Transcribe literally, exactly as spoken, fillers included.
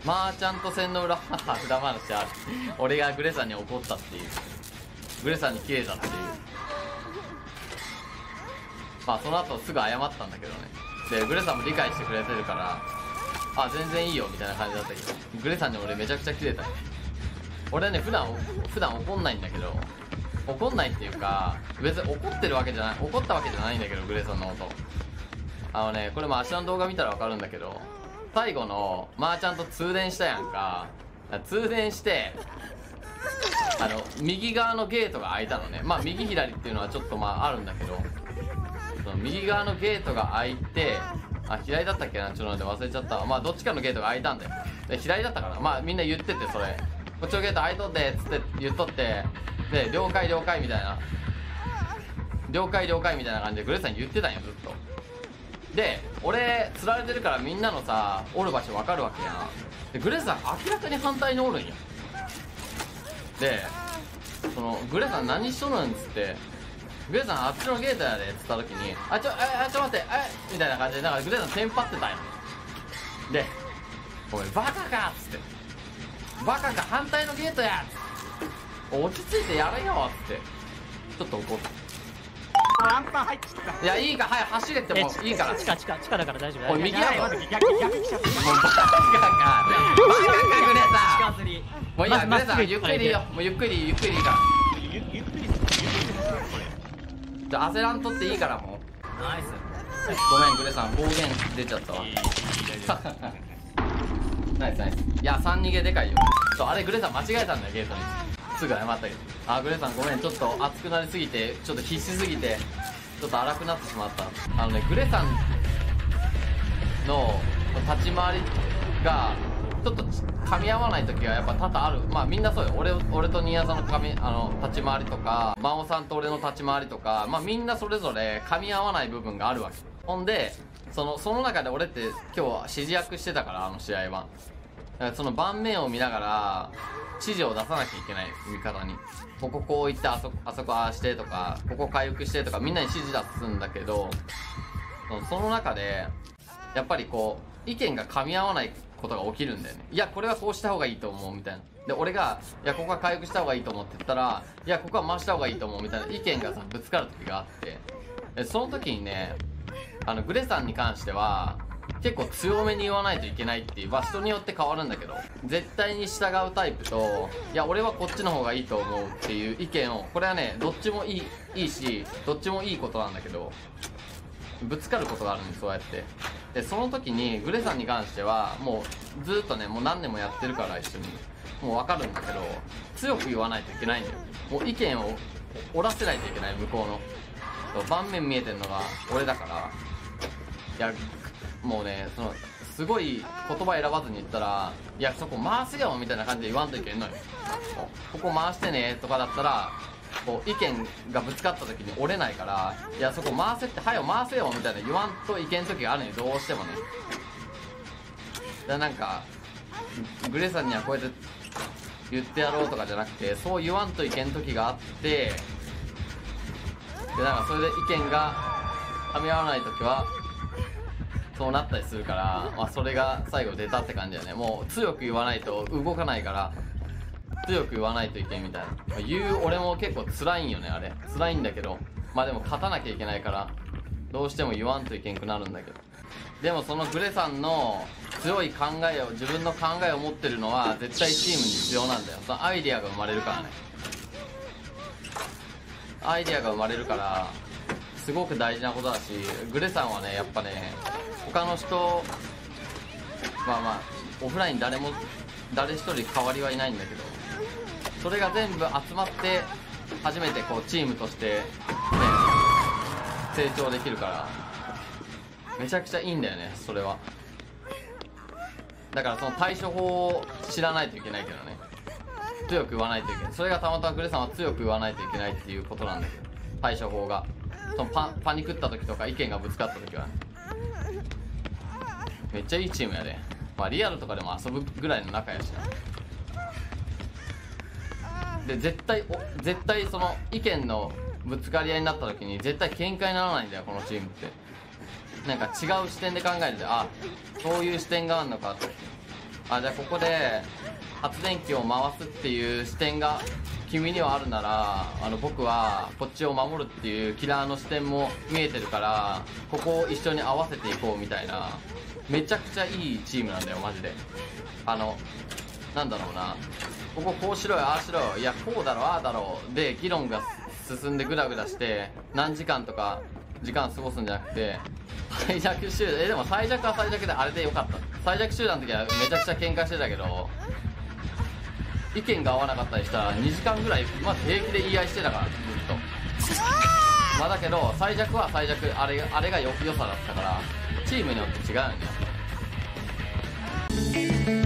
マーチャント戦の裏裏話ある。俺がグレさんに怒ったっていう、グレさんに切れたっていう。まあその後すぐ謝ったんだけどね。でグレさんも理解してくれてるから、あ全然いいよみたいな感じだったけど、グレさんに俺めちゃくちゃ切れた。俺はね普段普段怒んないんだけど、怒んないっていうか別に怒ってるわけじゃない、怒ったわけじゃないんだけど、グレさんのこと、あのねこれも足の動画見たら分かるんだけど、最後のまーちゃんと通電したやんか。通電してあの右側のゲートが開いたのね。まあ右左っていうのはちょっとまああるんだけど、その右側のゲートが開いて、あ左だったっけな、ちょっと待って忘れちゃった。まあどっちかのゲートが開いたんだよ。で左だったかな、まあみんな言ってて、それこっちのゲート開いとってっつって言っとって、で了解了解みたいな、了解了解みたいな感じでグレさんに言ってたんよずっと。で俺釣られてるからみんなのさおる場所分かるわけやな。でグレさん明らかに反対におるんよ。でそのグレさん何しとるんっつって、グレさんあっちのゲートやでっつった時に、あちょあちょ待ってあみたいな感じでなんかグレさんテンパってたんよ。でお前バカかっつって、バカか反対のゲートやっつって、落ち着いてやれよっつってちょっと怒った。 アンパン入ってきた。 いやいいか、早く走れってもういいから。 地下地下地下だから大丈夫。 おい右やろ。 逆逆来ちゃった。 もうバカかバカかグレさん。 近づり。 もういいやグレさんゆっくりでいいよ、もうゆっくりゆっくりいいから。 ゆゆっくりゆっくりじゃあ焦らんとっていいからもう。 ナイス。 ごめんグレさん暴言出ちゃったわ。ナイスナイス。いやさん逃げでかいよ。そうあれグレさん間違えたんだよゲートに。すぐ謝ったけど、あグレさんごめんちょっと熱くなりすぎてちょっと必死すぎてちょっと荒くなってしまった。あのねグレさんの立ち回りがちょっと噛み合わない時はやっぱ多々ある。まあみんなそうよ。俺俺と新谷さんの噛みあの立ち回りとか、真央さんと俺の立ち回りとか、まあみんなそれぞれ噛み合わない部分があるわけ。ほんでそのその中で俺って今日は指示役してたから、あの試合はだからその盤面を見ながら指示を出さなきゃいけない。味方にこここう言って、あそこあそこああしてとか、ここ回復してとかみんなに指示出すんだけど、そのその中でやっぱりこう意見が噛み合わないことが起きるんだよね。いやこれはこうした方がいいと思うみたいな。で俺がいやここは回復した方がいいと思って言ったら、いやここは回した方がいいと思うみたいな意見がさぶつかる時があって、でその時にねあのグレさんに関しては結構強めに言わないといけないっていう、まあ人によって変わるんだけど、絶対に従うタイプと、いや俺はこっちの方がいいと思うっていう意見を、これはねどっちもいいいいしどっちもいいことなんだけど、ぶつかることがあるんです。そうやってでその時にグレさんに関してはもうずっとねもう何年もやってるから一緒にもう分かるんだけど、強く言わないといけないんだよ。もう意見を折らせないといけない。向こうの盤面見えてるのが俺だから、いやもうねそのすごい言葉選ばずに言ったら、いやそこ回せよみたいな感じで言わんといけんのよ。ここ回してねとかだったらこう意見がぶつかった時に折れないから、いやそこ回せってはよ回せよみたいな言わんといけん時があるのよ、どうしてもね。だなんかグレさんにはこうやって言ってやろうとかじゃなくて、そう言わんといけん時があって、でなんかそれで意見が噛み合わない時はそうなったりするから、まあ、それが最後出たって感じだよね。もう強く言わないと動かないから強く言わないといけんみたいな、まあ、言う俺も結構辛いんよね。あれ辛いんだけど、まあでも勝たなきゃいけないからどうしても言わんといけんくなるんだけど、でもそのグレさんの強い考えを自分の考えを持ってるのは絶対チームに必要なんだよ。そのアイディアが生まれるからね。アイディアが生まれるからすごく大事なことだし、グレさんはねやっぱね他の人まあまあオフライン誰も誰一人代わりはいないんだけど、それが全部集まって初めてこうチームとしてね成長できるからめちゃくちゃいいんだよね。それはだからその対処法を知らないといけないけどね、強く言わないといけない。それがたまたまグレさんは強く言わないといけないっていうことなんだけど、対処法がその パ, パニクった時とか意見がぶつかった時は、ね、めっちゃいいチームやで、まあリアルとかでも遊ぶぐらいの仲やしな。で絶対お絶対その意見のぶつかり合いになった時に絶対喧嘩にならないんだよこのチームって。なんか違う視点で考えて、あそういう視点があるのかと、 あ、じゃあここで発電機を回すっていう視点が君にはあるなら、あの僕はこっちを守るっていうキラーの視点も見えてるから、ここを一緒に合わせていこうみたいな、めちゃくちゃいいチームなんだよマジで。あのなんだろうな、こここうしろよああしろよ、いやこうだろああだろで議論が進んでグダグダして何時間とか時間過ごすんじゃなくて、最弱集団、えでも最弱は最弱であれでよかった。最弱集団の時はめちゃくちゃ喧嘩してたけど、意見が合わなかったりしたらにじかんぐらいまず平気で言い合いしてたからずっと。まあだけど最弱は最弱、あれがあれがよ良さだったから、チームによって違うんだよ。